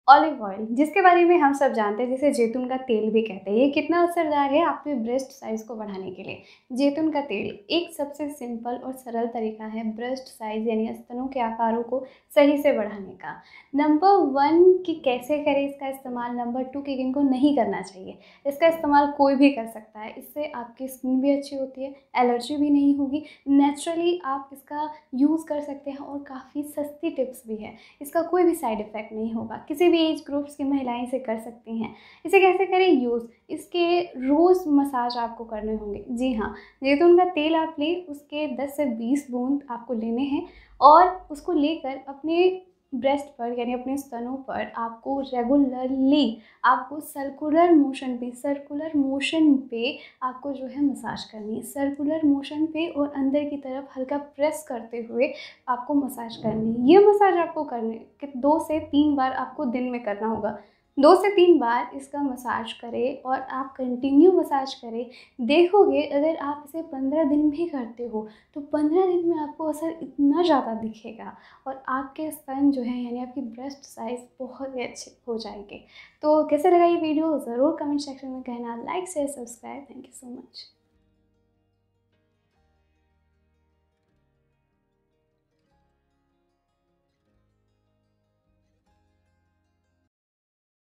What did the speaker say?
Olive oil, जिसके बारे में हम सब जानते हैं, जिसे जैतून का तेल भी कहते हैं। ये कितना असरदार है आपके ब्रेस्ट साइज़ को बढ़ाने के लिए। जैतून का तेल एक सबसे सिंपल और सरल तरीका है ब्रेस्ट साइज़ यानी स्तनों के आकारों को सही से बढ़ाने का। नंबर 1 कि कैसे करें इसका इस्तेमाल, नंबर 2 कि किनको नहीं करना चाहिए। इसका इस्तेमाल कोई भी कर सकता है, इससे आपकी स्किन भी अच्छी होती है, एलर्जी भी नहीं होगी, नेचुरली आप इसका यूज़ कर सकते हैं और काफ़ी सस्ती टिप्स भी है। इसका कोई भी साइड इफ़ेक्ट नहीं होगा, किसी भी एज ग्रुप्स की महिलाएं इसे कर सकती हैं। इसे कैसे करें यूज़, इसके रोज़ मसाज आपको करने होंगे। जी हाँ, जैतून का तेल आप लें, उसके 10 से 20 बूंद आपको लेने हैं और उसको लेकर अपने ब्रेस्ट पर यानी अपने स्तनों पर आपको रेगुलरली आपको सर्कुलर मोशन पे आपको जो है मसाज करनी है। सर्कुलर मोशन पे और अंदर की तरफ हल्का प्रेस करते हुए आपको मसाज करनी है। ये मसाज आपको करने कि 2 से 3 बार आपको दिन में करना होगा। 2 से 3 बार इसका मसाज करें और आप कंटिन्यू मसाज करें। देखोगे अगर आप इसे 15 दिन भी करते हो तो 15 दिन में आपको असर इतना ज़्यादा दिखेगा और आपके स्तन जो है यानी आपकी ब्रेस्ट साइज़ बहुत ही अच्छे हो जाएंगे। तो कैसे लगा ये वीडियो ज़रूर कमेंट सेक्शन में कहना। Like share subscribe. Thank you so much.